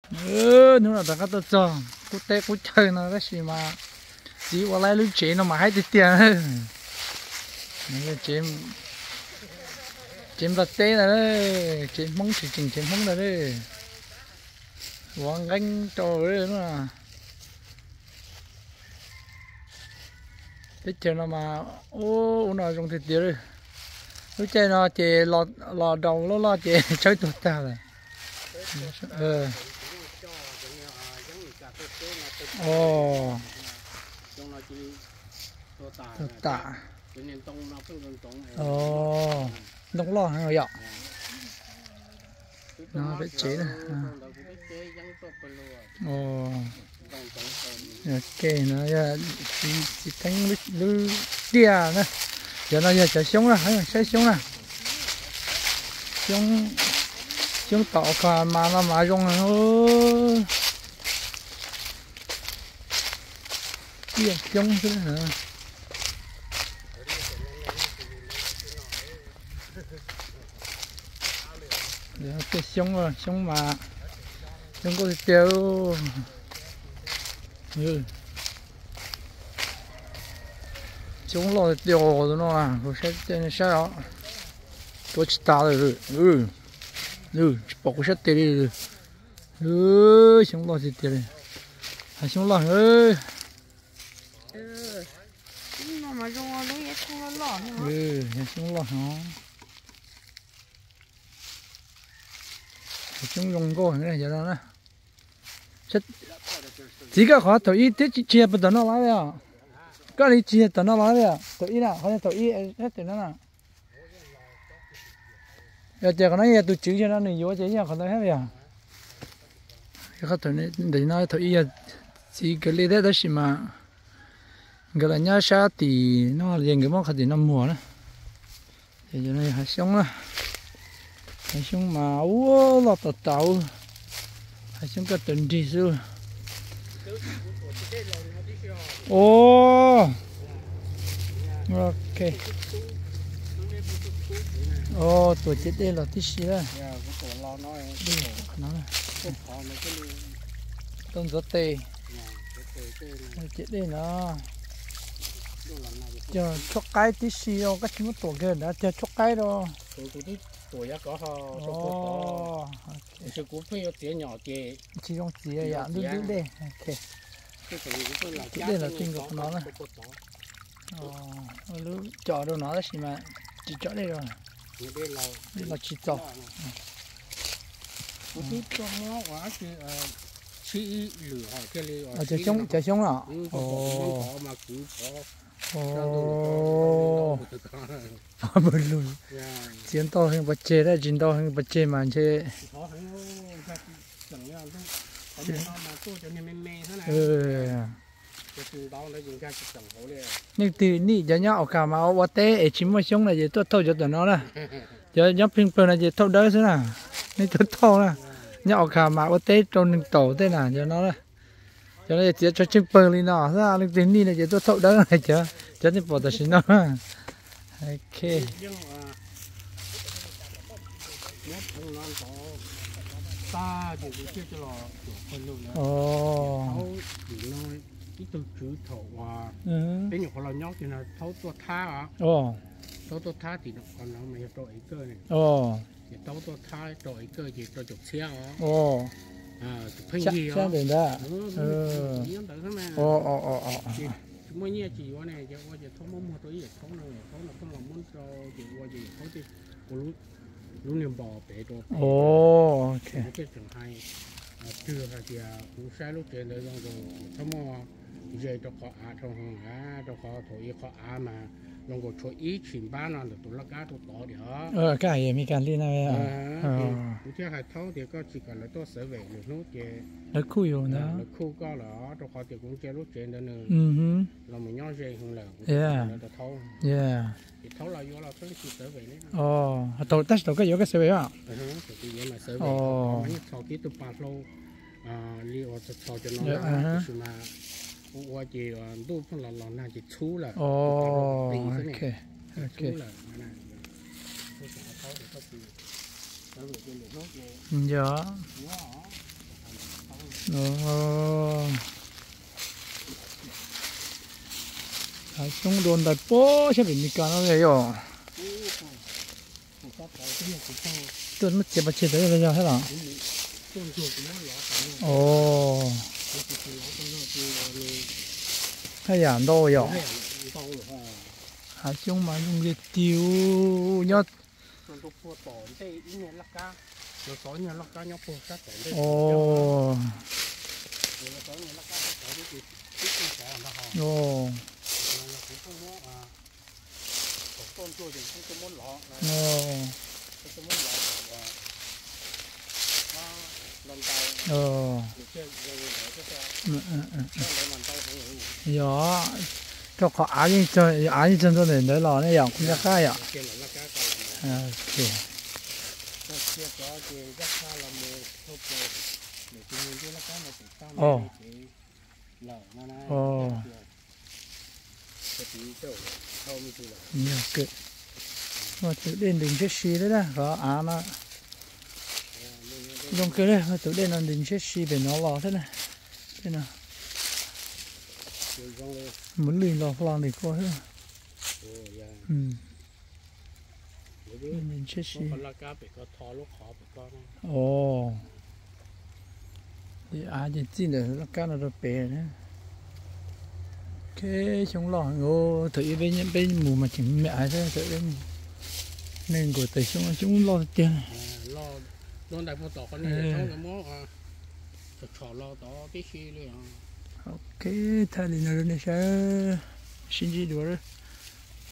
Nếu là các tôi cho cú té cú chơi nó cái gì mà chỉ qua lại lưới chế nó mà hay tiền cái chém vật té là đấy chém mông chỉ chỉnh chém mông là đấy quăng gánh trò đấy nó cái chơi nó mà ô nó dùng thịt tiêu rồi cái chơi nó chỉ lò đầu nó lo chỉ chơi tụt ta rồi ồ tụt ta ồ đông lo hay vậy nó biết chế này ồ ok nó giờ chỉ thanh lư tia nữa giờ nó giờ chạy xuống rồi chạy xuống rồi xuống tàu cả mà nó mà dùng rồi tia xuống thế hả giờ cái xuống rồi xuống mà xuống có tiêu chúng lo tiêu rồi nó à rồi sẽ tên sẽ đó tôi chỉ ta rồi bỏ cái sét đi chúng lo gì tiêu đi hay chúng lo ơi nó mà dùng nó lấy không nó lỏ chúng lo hả chúng dùng cô này giờ đó nè chỉ có khó thổi ít tiết chia bớt nó lại rồi cái này chia tao nó lại rồi thổi ít nào hay thổi ít hết từ nó nào giờ giờ cái này tôi chữ cho nó này vô chứ giờ còn thấy hết rồi cái thổi này để nó thổi ít chỉ cái lấy đấy đó mà cái là nhá sa thì nó liền cái món khác thì nó mùa đó thì giờ này hạt giống mà ô lọt tàu hạt giống cái tuần gì xưa ô ok ô tuổi chết đây là tí xí đó tôm gió tê chết đây nó chờ chốc cái tí xí đâu cái chúng tổ kia đã chờ chốc cái đâu tuổi có họ cái cú phải tiền nhỏ kì chỉ trong chỉ là đu đây ok cái đây là tinh của nó này lúc chọn đâu nó là mà chỉ chọn đây rồi đây là chỉ chọn cái cho nó quá thì chỉ lửa cái này chạy xuống à mà cứ ồ bự lùi chiến to hơn bạch chê đấy chiến to hơn bạch chê mà chê nhưng từ nị giờ nhá ở cả mà ở té chỉ mới xuống là gì tôi thâu cho tụi nó là giờ nhá pin pin là gì thâu đỡ thế nào nên tôi thâu là nhá ở cả mà ở té trong tổ thế nào cho nó là cho nên chỉ cho chim pin đi nó ra nên từ nị là gì tôi thâu đỡ này chứ cho nên bỏ tới xin nó ok ta thì chưa cho lò phần luôn nữa. Ồ. Cái từ chữ thổ hòa. Cái nhiều họ nhóc thì là thấu tua tha à. Ồ. Thấu tua tha thì nó còn nó mới trội cơ này. Ồ. Thì thấu tua tha trội cơ thì trội chụp xe à. Ồ. À, phanh gì à. Chắc đến đó. Ồ. Mỗi nhà chỉ qua này, giờ qua giờ thấu mông một tuổi, thấu nào là không làm món cho giờ qua giờ thấu thì lúc niệm bò bể đồ. Ồ, ok. Cái trường hai chưa là thì cũng sai lúc trên đấy rồi thấu mò giờ cho họ trong hàng cho họ thổi họ mà long có cho ý chuyển bán là tụi nó cá tụi tỏ được. Cái gì mi can đi này à. Tụi theo hai thấu thì có chỉ cần là tôi sẽ về được nốt chè. Nó khui rồi đó. Nó khui có là cho họ thì cũng chơi lúc trên đó nữa. Là mình nhớ dây hơn là. Yeah. Thấu. Yeah. Thì thấu là vô là tôi chỉ sẽ về đấy. Ồ, tụi test tụi cái vô cái sẽ về à? Thì vậy mà sẽ về. Mấy thầu kỹ tụi bạn lâu liệu thầu cho nó là mà qua chỉ đu phân là nào chỉ chú là ok dạ Chúng đồn đại bố sẽ bị mi cá nó vậy rồi. Tôi mất chết đấy bây giờ hết rồi. Ồ. Hay à, đâu rồi? Chúng mà dùng để tiêu nhót. Ồ. Ồ. Dạ, cho họ ăn chân cho nên đấy là nó dạng cũng rất hay ạ. Ồ. Ồ. Nhiều cực. Mà tự đến đỉnh chết xì đấy đó, có á nó. Dùng cái đấy, mà tự đến là đỉnh chết xì để nó lò thế này. Thế nào. Muốn lì lò lò để coi hết. Đỉnh chết xì. Ồ. Thì á thì tin được là cá nó được bể nữa. Cái chúng lò ngô thử bên mù mà chỉ mẹ thế thử bên nên của tới chúng lo tiền lo đại bộ tỏ con này trong cái món chọn lo tỏ tí xí luôn. Ok, thay đi nữa nên sẽ xin gì được.